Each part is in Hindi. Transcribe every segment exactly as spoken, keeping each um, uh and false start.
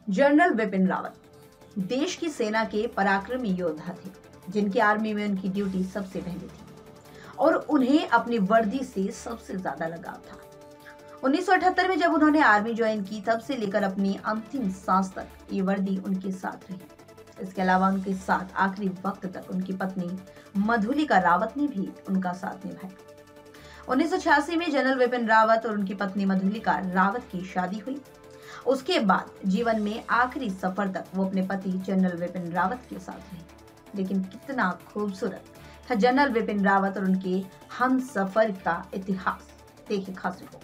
जनरल विपिन रावत देश की सेना के पराक्रमी योद्धा थे, जिनकी आर्मी में उनकी ड्यूटी सबसे पहले थी और उन्हें अपनी वर्दी से सबसे ज्यादा लगाव था। उन्नीस सौ अठहत्तर में जब उन्होंने आर्मी ज्वाइन की, तब से लेकर अपनी अंतिम सांस तक ये वर्दी उनके साथ रही। इसके अलावा उनके साथ आखिरी वक्त तक उनकी पत्नी मधुलिका रावत ने भी उनका साथ निभाया। उन्नीस सौ छियासी में जनरल विपिन रावत और उनकी पत्नी मधुलिका रावत की शादी हुई। उसके बाद जीवन में आखिरी सफर तक वो अपने पति जनरल विपिन रावत के साथ रहे। लेकिन कितना खूबसूरत था जनरल विपिन रावत और उनके हम सफर का इतिहास, देखिए खास report.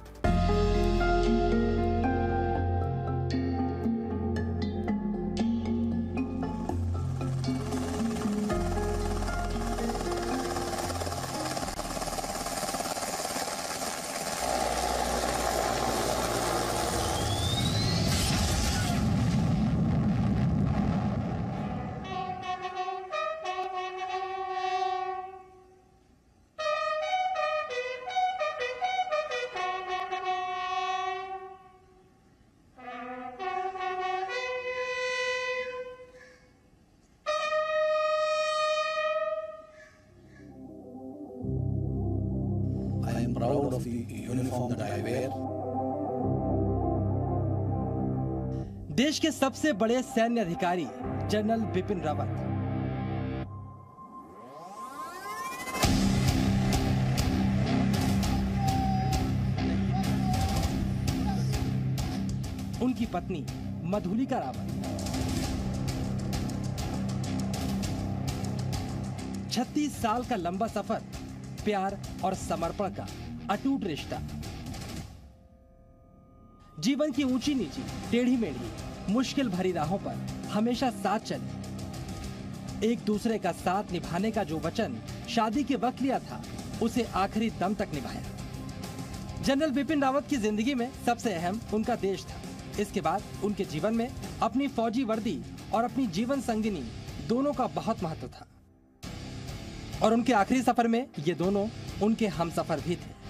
I am proud of the uniform that I wear. देश के सबसे बड़े सैन्य अधिकारी जनरल बिपिन रावत। उनकी पत्नी मधुलिका रावत। छत्तीस साल का लंबा सफर, प्यार और समर्पण का अटूट रिश्ता। जीवन की ऊंची नीची, टेढ़ी मेढ़ी, मुश्किल भरी राहों पर हमेशा साथ चले। एक दूसरे का साथ निभाने का जो वचन शादी के वक्त लिया था, उसे आखिरी दम तक निभाया। जनरल बिपिन रावत की जिंदगी में सबसे अहम उनका देश था। इसके बाद उनके जीवन में अपनी फौजी वर्दी और अपनी जीवन संगिनी दोनों का बहुत महत्व था और उनके आखिरी सफर में ये दोनों उनके हमसफर भी थे।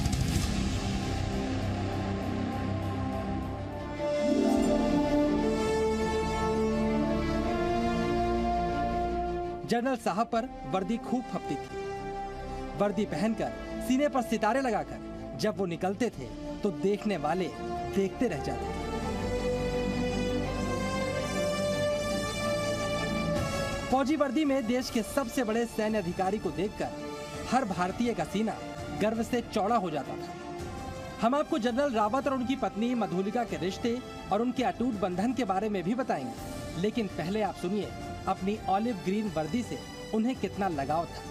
जनरल साहब पर वर्दी खूब फपती थी। वर्दी पहनकर, सीने पर सितारे लगाकर जब वो निकलते थे तो देखने वाले देखते रह जाते थे। फौजी वर्दी में देश के सबसे बड़े सैन्य अधिकारी को देखकर हर भारतीय का सीना गर्व से चौड़ा हो जाता था। हम आपको जनरल रावत और उनकी पत्नी मधुलिका के रिश्ते और उनके अटूट बंधन के बारे में भी बताएंगे, लेकिन पहले आप सुनिए अपनी ऑलिव ग्रीन वर्दी से उन्हें कितना लगाव था।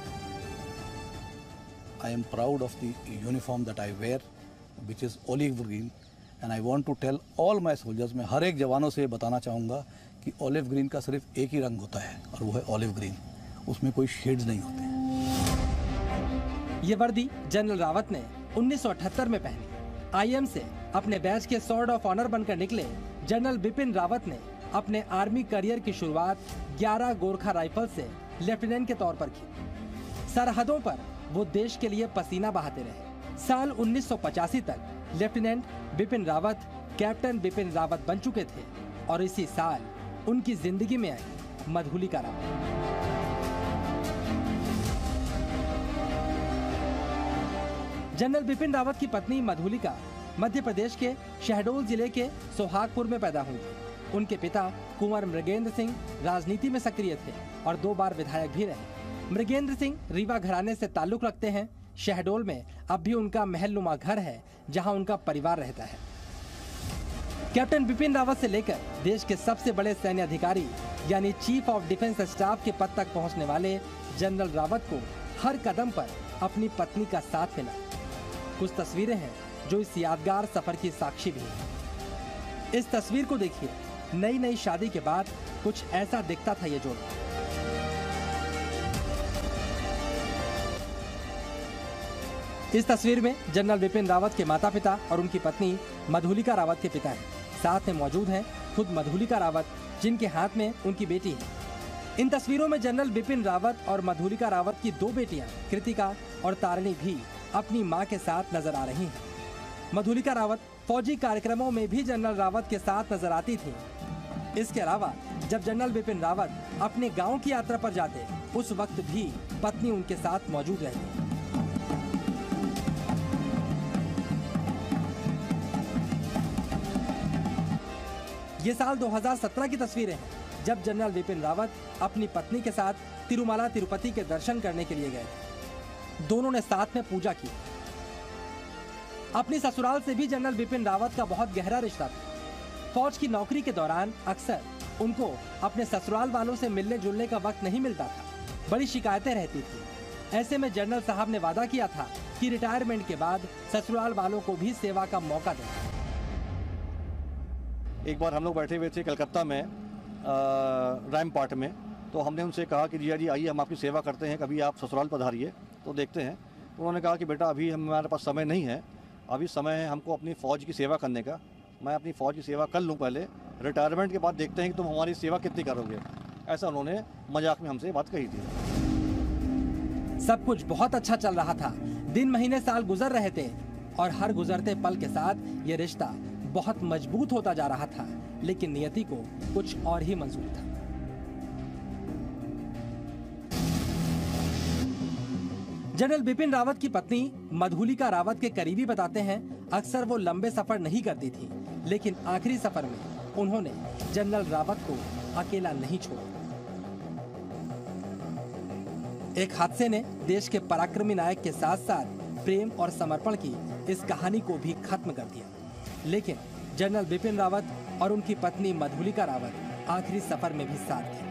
I am proud of the uniform that I wear, which is olive green, and I want to tell all my soldiers, मैं हर एक जवानों से बताना चाहूँगा कि ऑलिव ग्रीन का सिर्फ एक ही रंग होता है और वो है ऑलिव ग्रीन, उसमें कोई शेड्स नहीं होते हैं। ये वर्दी जनरल रावत ने उन्नीस सौ अठहत्तर में पहनी। आईएम से अपने बैच के सॉर्ड ऑफ ऑनर बनकर निकले जनरल बिपिन रावत ने अपने आर्मी करियर की शुरुआत ग्यारह गोरखा राइफल से लेफ्टिनेंट के तौर पर की। सरहदों पर वो देश के लिए पसीना बहाते रहे। साल उन्नीस सौ पचासी तक लेफ्टिनेंट बिपिन रावत कैप्टन बिपिन रावत बन चुके थे और इसी साल उनकी जिंदगी में आई मधुलिका रावत। जनरल बिपिन रावत की पत्नी मधुलिका मध्य प्रदेश के शहडोल जिले के सोहागपुर में पैदा हुई थी। उनके पिता कुंवर मृगेंद्र सिंह राजनीति में सक्रिय थे और दो बार विधायक भी रहे। मृगेंद्र सिंह रीवा घराने से ताल्लुक रखते हैं। शहडोल में अब भी उनका महलनुमा घर है, जहां उनका परिवार रहता है। कैप्टन बिपिन रावत से लेकर देश के सबसे बड़े सैन्य अधिकारी यानी चीफ ऑफ डिफेंस स्टाफ के पद तक पहुंचने वाले जनरल रावत को हर कदम पर अपनी पत्नी का साथ मिला। कुछ तस्वीरें हैं जो इस यादगार सफर की साक्षी भी है। इस तस्वीर को देखिए। नई नई शादी के बाद कुछ ऐसा दिखता था ये जोड़ा। इस तस्वीर में जनरल बिपिन रावत के माता पिता और उनकी पत्नी मधुलिका रावत के पिता हैं। साथ में मौजूद हैं खुद मधुलिका रावत, जिनके हाथ में उनकी बेटी है। इन तस्वीरों में जनरल बिपिन रावत और मधुलिका रावत की दो बेटियां कृतिका और तारिणी भी अपनी मां के साथ नजर आ रही हैं। मधुलिका रावत फौजी कार्यक्रमों में भी जनरल रावत के साथ नजर आती थी। इसके अलावा जब जनरल बिपिन रावत अपने गांव की यात्रा पर जाते, उस वक्त भी पत्नी उनके साथ मौजूद रहती। ये साल दो हज़ार सत्रह की तस्वीरें हैं, जब जनरल बिपिन रावत अपनी पत्नी के साथ तिरुमला तिरुपति के दर्शन करने के लिए गए। दोनों ने साथ में पूजा की। अपनी ससुराल से भी जनरल बिपिन रावत का बहुत गहरा रिश्ता था। फौज की नौकरी के दौरान अक्सर उनको अपने ससुराल वालों से मिलने जुलने का वक्त नहीं मिलता था। बड़ी शिकायतें रहती थी। ऐसे में जनरल साहब ने वादा किया था कि रिटायरमेंट के बाद ससुराल वालों को भी सेवा का मौका देंगे। एक बार हम लोग बैठे हुए थे कलकत्ता में रैम पार्ट में, तो हमने उनसे कहा कि जिया जी आइए हम आपकी सेवा करते हैं, कभी आप ससुराल पधारिए तो देखते हैं। तो उन्होंने कहा कि बेटा अभी हमारे पास समय नहीं है, अभी समय है हमको अपनी फ़ौज की सेवा करने का। मैं अपनी फ़ौज की सेवा कर लूँ पहले, रिटायरमेंट के बाद देखते हैं कि तुम हमारी सेवा कितनी करोगे। ऐसा उन्होंने मजाक में हमसे बात कही थी। सब कुछ बहुत अच्छा चल रहा था। दिन महीने साल गुजर रहे थे और हर गुजरते पल के साथ ये रिश्ता बहुत मजबूत होता जा रहा था, लेकिन नियति को कुछ और ही मंजूर था। जनरल बिपिन रावत की पत्नी मधुलिका रावत के करीबी बताते हैं, अक्सर वो लंबे सफर नहीं करती थी, लेकिन आखिरी सफर में उन्होंने जनरल रावत को अकेला नहीं छोड़ा। एक हादसे ने देश के पराक्रमी नायक के साथ साथ प्रेम और समर्पण की इस कहानी को भी खत्म कर दिया। लेकिन जनरल बिपिन रावत और उनकी पत्नी मधुलिका रावत आखिरी सफर में भी साथ थे।